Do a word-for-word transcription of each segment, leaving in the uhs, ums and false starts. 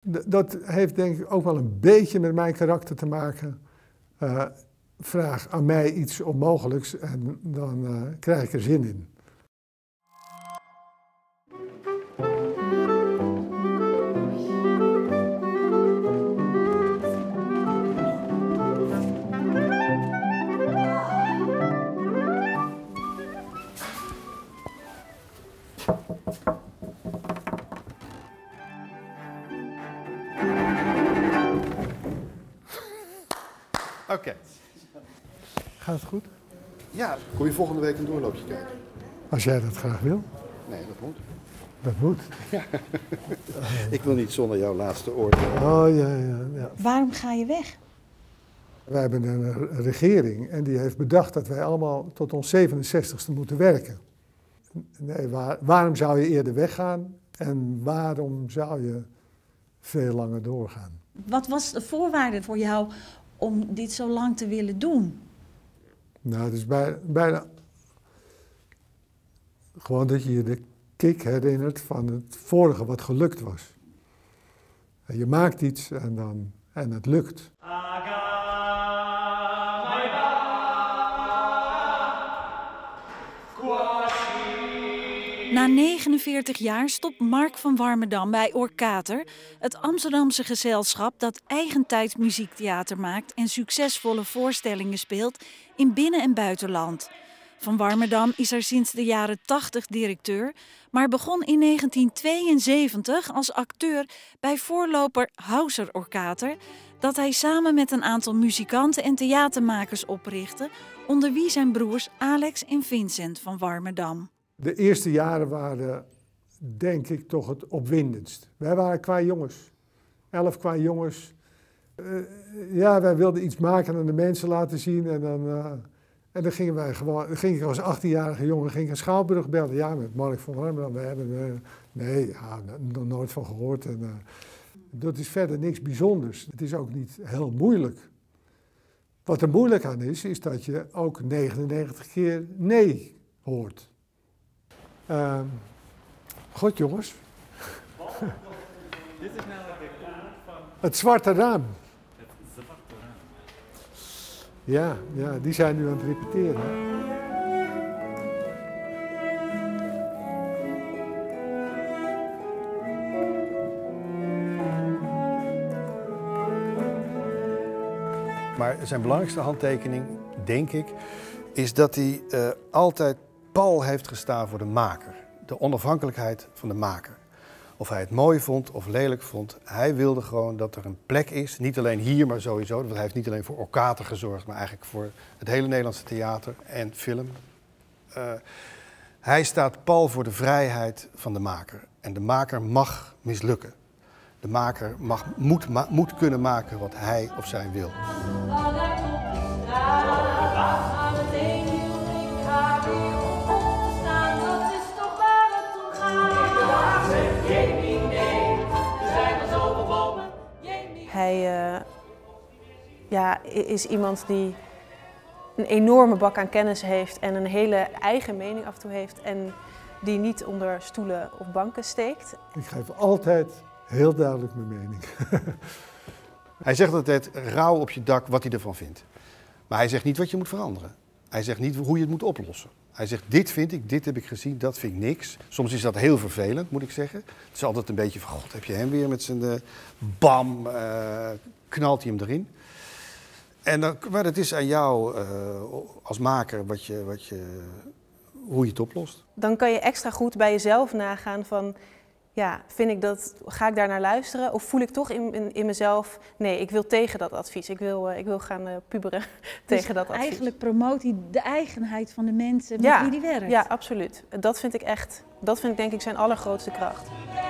dat heeft denk ik ook wel een beetje met mijn karakter te maken. Uh, vraag aan mij iets onmogelijks en dan uh, krijg ik er zin in. Oké. Okay. Gaat het goed? Ja, kom je volgende week een doorloopje kijken? Als jij dat graag wil. Nee, dat moet. Dat moet. Ja. Ik wil niet zonder jouw laatste oordeel. Oh ja, ja, ja. Waarom ga je weg? Wij hebben een regering en die heeft bedacht dat wij allemaal tot ons zevenenzestigste moeten werken. Nee, waar, waarom zou je eerder weggaan en waarom zou je veel langer doorgaan? Wat was de voorwaarde voor jou om dit zo lang te willen doen? Nou, het is bij, bijna gewoon dat je je de kick herinnert van het vorige wat gelukt was. En je maakt iets en, dan, en het lukt. Na negenenveertig jaar stopt Mark van Warmerdam bij Orkater, het Amsterdamse gezelschap dat eigentijds muziektheater maakt en succesvolle voorstellingen speelt in binnen- en buitenland. Van Warmerdam is er sinds de jaren tachtig directeur, maar begon in negentien tweeënzeventig als acteur bij voorloper Hauser Orkater, dat hij samen met een aantal muzikanten en theatermakers oprichtte, onder wie zijn broers Alex en Vincent van Warmerdam. De eerste jaren waren, denk ik, toch het opwindendst. Wij waren qua jongens, elf qua jongens. Uh, ja, wij wilden iets maken en de mensen laten zien. En dan, uh, en dan gingen wij gewoon, dan ging ik als achttienjarige jongen ging ik een Schouwburg bellen. Ja, met Mark van Warmerdam. We hebben uh, nee, ja, nog nooit van gehoord. En, uh, dat is verder niks bijzonders. Het is ook niet heel moeilijk. Wat er moeilijk aan is, is dat je ook negenennegentig keer nee hoort. Uh, goed jongens. Dit is namelijk de kaart van... Het zwarte raam. Het zwarte raam. Ja, ja, die zijn nu aan het repeteren. Maar zijn belangrijkste handtekening, denk ik, is dat hij uh, altijd pal heeft gestaan voor de maker. De onafhankelijkheid van de maker. Of hij het mooi vond of lelijk vond. Hij wilde gewoon dat er een plek is. Niet alleen hier, maar sowieso. Want hij heeft niet alleen voor Orkater gezorgd, maar eigenlijk voor het hele Nederlandse theater en film. Uh, hij staat pal voor de vrijheid van de maker. En de maker mag mislukken. De maker mag, moet, ma, moet kunnen maken wat hij of zij wil. Hij uh, ja, is iemand die een enorme bak aan kennis heeft en een hele eigen mening af en toe heeft en die niet onder stoelen of banken steekt. Ik geef altijd heel duidelijk mijn mening. Hij zegt altijd rauw op je dak wat hij ervan vindt. Maar hij zegt niet wat je moet veranderen. Hij zegt niet hoe je het moet oplossen. Hij zegt dit vind ik, dit heb ik gezien, dat vind ik niks. Soms is dat heel vervelend, moet ik zeggen. Het is altijd een beetje van, god, heb je hem weer met zijn uh, bam, uh, knalt hij hem erin. En dan, maar het is aan jou uh, als maker wat je, wat je, hoe je het oplost. Dan kan je extra goed bij jezelf nagaan van, ja, vind ik dat, ga ik daar naar luisteren? Of voel ik toch in, in, in mezelf, nee, ik wil tegen dat advies. Ik wil, uh, ik wil gaan uh, puberen tegen dus dat advies. Eigenlijk promoot hij de eigenheid van de mensen met ja, wie hij werkt. Ja, absoluut. Dat vind ik echt, dat vind ik denk ik zijn allergrootste kracht.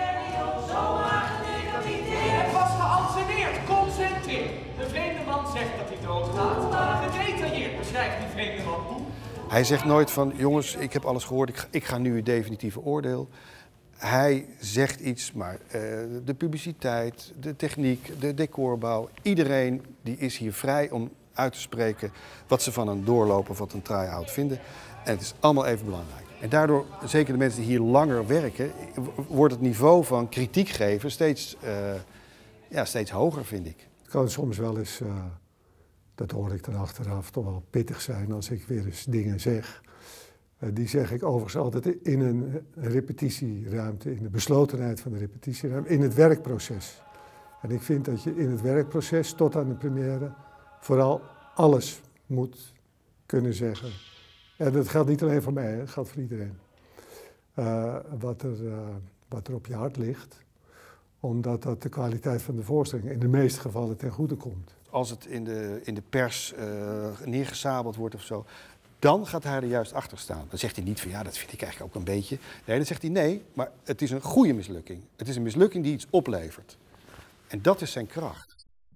Het was geanceneerd, concentreer. De vreemde man zegt dat hij doodgaat, maar gedetailleerd beschrijft die vreemde man hoe. Hij zegt nooit van, jongens, ik heb alles gehoord, ik ga, ik ga nu het definitieve oordeel. Hij zegt iets, maar uh, de publiciteit, de techniek, de decorbouw, iedereen die is hier vrij om uit te spreken wat ze van een doorloper of wat een try-out vinden. En het is allemaal even belangrijk. En daardoor, zeker de mensen die hier langer werken, wordt het niveau van kritiek geven steeds uh, ja, steeds hoger, vind ik. Het kan soms wel eens, uh, dat hoor ik dan achteraf, toch wel pittig zijn als ik weer eens dingen zeg. Uh, die zeg ik overigens altijd in een repetitieruimte, in de beslotenheid van de repetitieruimte, in het werkproces. En ik vind dat je in het werkproces tot aan de première vooral alles moet kunnen zeggen. En dat geldt niet alleen voor mij, hè, dat geldt voor iedereen. Uh, wat, er, uh, wat er op je hart ligt, omdat dat de kwaliteit van de voorstelling in de meeste gevallen ten goede komt. Als het in de, in de pers uh, neergesabeld wordt of zo, dan gaat hij er juist achter staan. Dan zegt hij niet van ja, dat vind ik eigenlijk ook een beetje. Nee, dan zegt hij nee, maar het is een goede mislukking. Het is een mislukking die iets oplevert. En dat is zijn kracht.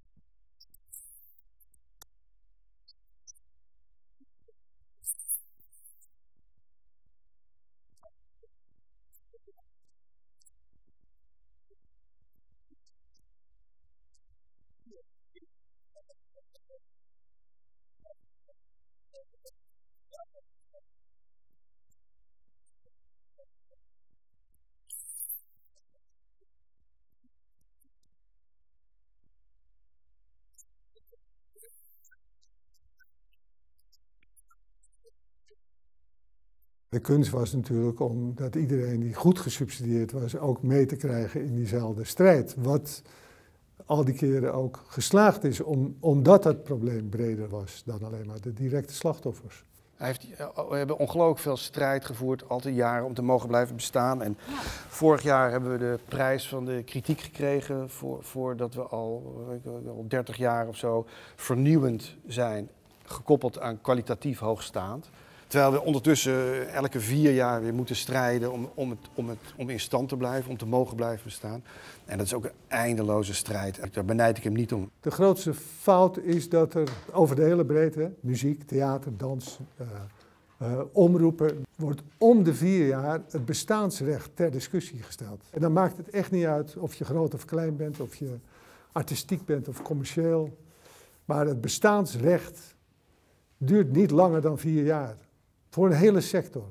De kunst was natuurlijk om dat iedereen die goed gesubsidieerd was ook mee te krijgen in diezelfde strijd. Wat al die keren ook geslaagd is, om, omdat het probleem breder was dan alleen maar de directe slachtoffers. Hij heeft, we hebben ongelooflijk veel strijd gevoerd, altijd jaren, om te mogen blijven bestaan. En ja. Vorig jaar hebben we de prijs van de kritiek gekregen voor, voor dat we al, al dertig jaar of zo vernieuwend zijn, gekoppeld aan kwalitatief hoogstaand. Terwijl we ondertussen elke vier jaar weer moeten strijden om, om, het, om, het, om in stand te blijven, om te mogen blijven bestaan. En dat is ook een eindeloze strijd. Daar benijd ik hem niet om. De grootste fout is dat er over de hele breedte, muziek, theater, dans, uh, uh, omroepen, wordt om de vier jaar het bestaansrecht ter discussie gesteld. En dan maakt het echt niet uit of je groot of klein bent, of je artistiek bent of commercieel. Maar het bestaansrecht duurt niet langer dan vier jaar. Voor een hele sector.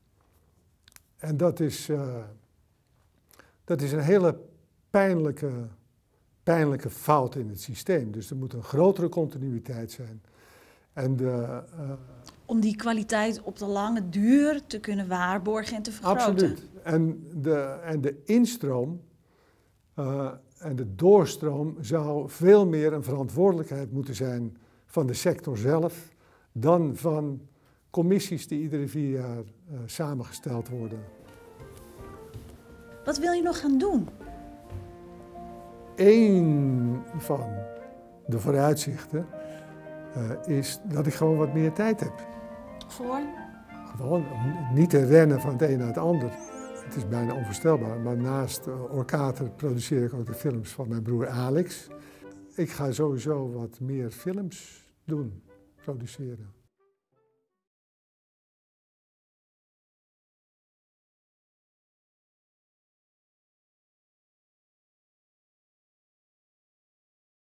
En dat is, uh, dat is een hele pijnlijke, pijnlijke fout in het systeem. Dus er moet een grotere continuïteit zijn. En de, uh, Om die kwaliteit op de lange duur te kunnen waarborgen en te vergroten. Absoluut. En de, en de instroom uh, en de doorstroom zou veel meer een verantwoordelijkheid moeten zijn van de sector zelf dan van commissies die iedere vier jaar uh, samengesteld worden. Wat wil je nog gaan doen? Eén van de vooruitzichten uh, is dat ik gewoon wat meer tijd heb. Voor? Gewoon om niet te rennen van het een naar het ander. Het is bijna onvoorstelbaar, maar naast uh, Orkater produceer ik ook de films van mijn broer Alex. Ik ga sowieso wat meer films doen, produceren.